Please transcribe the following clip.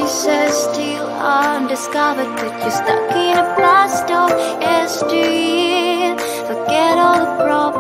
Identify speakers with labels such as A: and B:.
A: pieces still undiscovered, but you're stuck in a blast of yesteryear. Forget all the problems